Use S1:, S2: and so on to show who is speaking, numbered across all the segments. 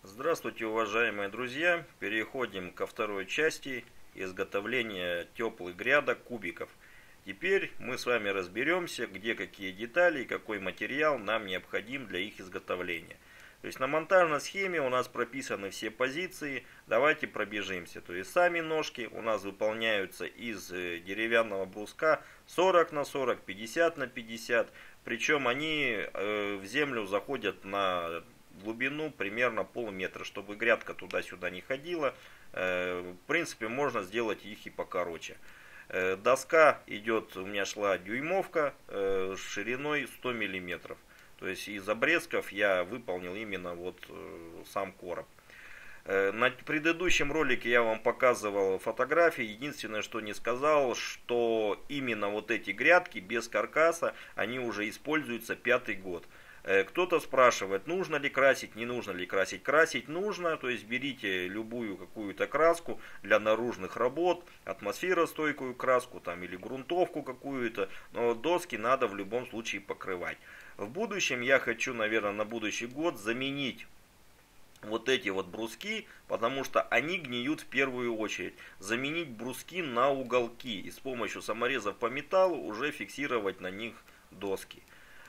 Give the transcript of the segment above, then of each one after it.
S1: Здравствуйте, уважаемые друзья! Переходим ко второй части изготовления теплых грядок кубиков. Теперь мы с вами разберемся, где какие детали и какой материал нам необходим для их изготовления. То есть на монтажной схеме у нас прописаны все позиции. Давайте пробежимся. То есть сами ножки у нас выполняются из деревянного бруска 40 на 40, 50 на 50. Причем они в землю заходят на глубину примерно полметра, чтобы грядка туда-сюда не ходила. В принципе, можно сделать их и покороче. Доска идет, у меня шла дюймовка шириной 100 миллиметров. То есть из обрезков я выполнил именно вот сам короб. На предыдущем ролике я вам показывал фотографии. Единственное, что не сказал, что именно вот эти грядки без каркаса, они уже используются 5-й год. Кто-то спрашивает, нужно ли красить, не нужно ли красить. Красить нужно, то есть берите любую какую-то краску для наружных работ, атмосферостойкую краску там, или грунтовку какую-то, но доски надо в любом случае покрывать. В будущем я хочу, наверное, на будущий год заменить вот эти вот бруски, потому что они гниют в первую очередь. Заменить бруски на уголки и с помощью саморезов по металлу уже фиксировать на них доски.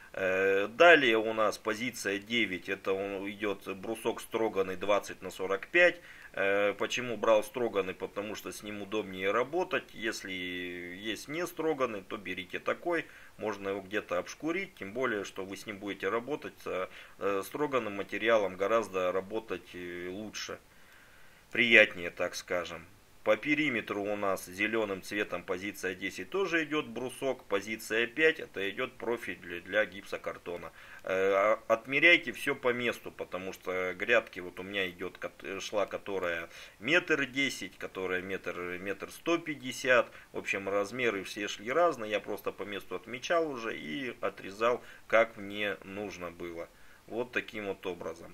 S1: Далее у нас позиция 9, это идет брусок строганный 20 на 45. Почему брал строганный? Потому что с ним удобнее работать. Если есть не строганный, то берите такой. Можно его где-то обшкурить, тем более, что вы с ним будете работать. С строганным материалом гораздо работать лучше, приятнее, так скажем. По периметру у нас зеленым цветом позиция 10 тоже идет брусок. Позиция 5 это идет профиль для гипсокартона. Отмеряйте все по месту, потому что грядки, вот у меня идет, шла которая метр 10, которая метр 150. В общем, размеры все шли разные. Я просто по месту отмечал уже и отрезал, как мне нужно было. Вот таким вот образом.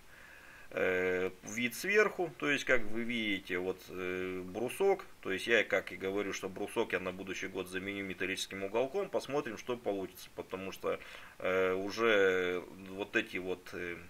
S1: Вид сверху, то есть как вы видите, вот брусок, то есть я как и говорю, что брусок я на будущий год заменю металлическим уголком, посмотрим, что получится, потому что уже вот эти вот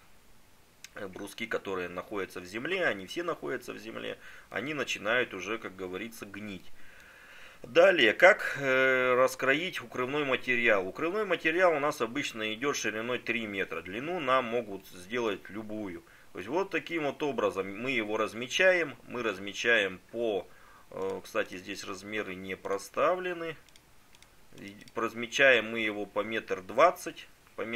S1: бруски, которые находятся в земле, они все находятся в земле, они начинают уже, как говорится, гнить. Далее, как раскроить укрывной материал. Укрывной материал у нас обычно идет шириной 3 метра, длину нам могут сделать любую. То есть вот таким вот образом мы его размечаем. Мы размечаем по, кстати, здесь размеры не проставлены. Размечаем мы его по метр 20.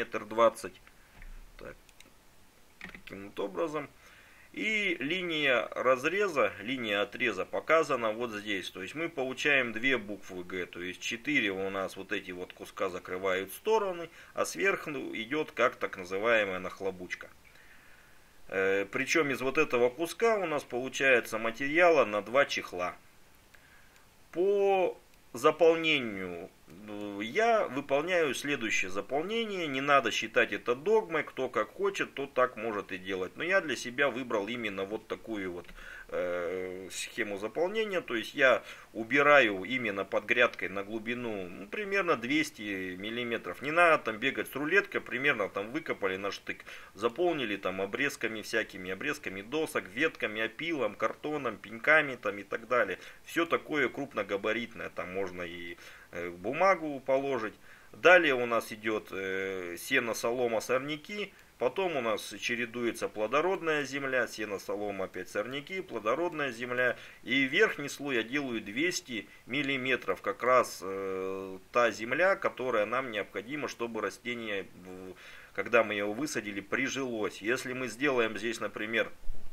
S1: Так, таким вот образом. И линия разреза, линия отреза показана вот здесь. То есть мы получаем две буквы Г. То есть 4 у нас вот эти вот куска закрывают стороны, а сверху идет как так называемая нахлобучка. Причем из вот этого куска у нас получается материала на 2 чехла. По заполнению я выполняю следующее заполнение. Не надо считать это догмой. Кто как хочет, тот так может и делать. Но я для себя выбрал именно вот такую вот схему заполнения. То есть я убираю именно под грядкой на глубину примерно 200 миллиметров. Не надо там бегать с рулеткой. Примерно там выкопали на штык. Заполнили там обрезками всякими. Обрезками досок, ветками, опилом, картоном, пеньками там и так далее. Все такое крупногабаритное. Там можно и бумагу положить. Далее у нас идет сено, солома, сорняки. Потом у нас чередуется плодородная земля, сено, солома, опять сорняки, плодородная земля. И верхний слой я делаю 200 миллиметров. Как раз та земля, которая нам необходима, чтобы растение, когда мы его высадили, прижилось. Если мы сделаем здесь, например,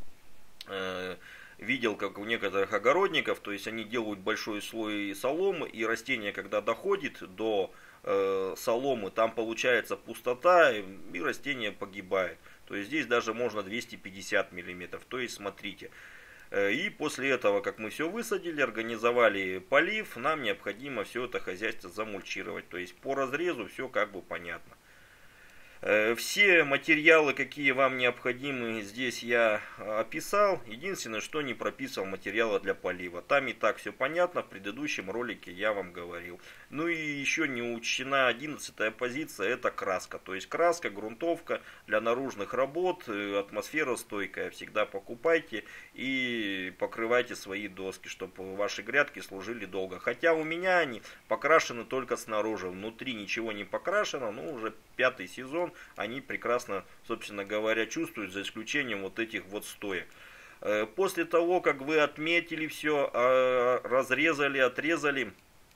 S1: видел, как у некоторых огородников, то есть они делают большой слой соломы, и растение, когда доходит до соломы, там получается пустота, и растение погибает. То есть здесь даже можно 250 миллиметров. То есть смотрите. И после этого, как мы все высадили, организовали полив, нам необходимо все это хозяйство замульчировать. То есть по разрезу все как бы понятно. Все материалы, какие вам необходимы, здесь я описал. Единственное, что не прописал материалы для полива. Там и так все понятно, в предыдущем ролике я вам говорил. Ну и еще не учтена 11-я позиция, это краска. То есть краска, грунтовка для наружных работ, атмосфера стойкая. Всегда покупайте и покрывайте свои доски, чтобы ваши грядки служили долго. Хотя у меня они покрашены только снаружи, внутри ничего не покрашено, но уже 5-й сезон. Они прекрасно, собственно говоря, чувствуют, за исключением вот этих вот стоек. После того, как вы отметили все, разрезали, отрезали,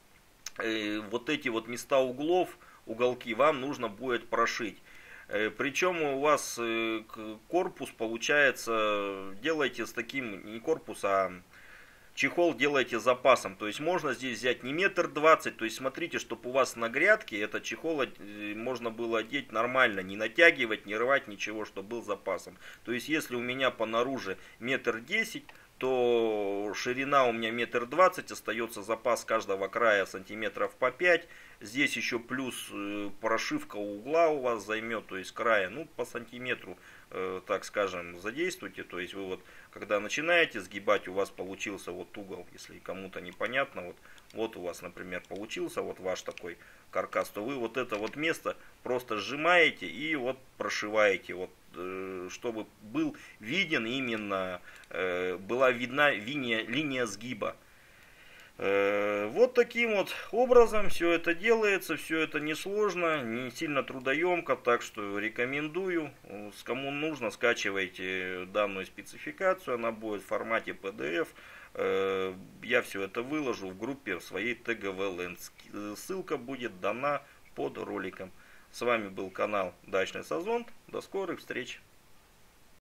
S1: вот эти вот места углов, уголки вам нужно будет прошить. Причем у вас корпус получается, делайте с таким, не корпус, а чехол делайте запасом, то есть можно здесь взять не 1,20 м, то есть смотрите, чтобы у вас на грядке этот чехол можно было одеть нормально, не натягивать, не рвать, ничего, чтобы был запасом. То есть если у меня по наружу 1,10 м, то ширина у меня 1,20 м, остается запас каждого края сантиметров по 5. Здесь еще плюс прошивка угла у вас займет, то есть края, ну по сантиметру, так скажем, задействуйте. То есть вы вот, когда начинаете сгибать, у вас получился вот угол, если кому-то непонятно, вот у вас, например, получился вот ваш такой каркас, то вы вот это вот место просто сжимаете и вот прошиваете, вот, чтобы был виден именно, была видна линия сгиба. Вот таким вот образом все это делается, все это несложно, не сильно трудоемко, так что рекомендую. Кому нужно, скачивайте данную спецификацию, она будет в формате PDF. Я все это выложу в группе в своей TGV Land. Ссылка будет дана под роликом. С вами был канал Дачный Сазонт. До скорых встреч!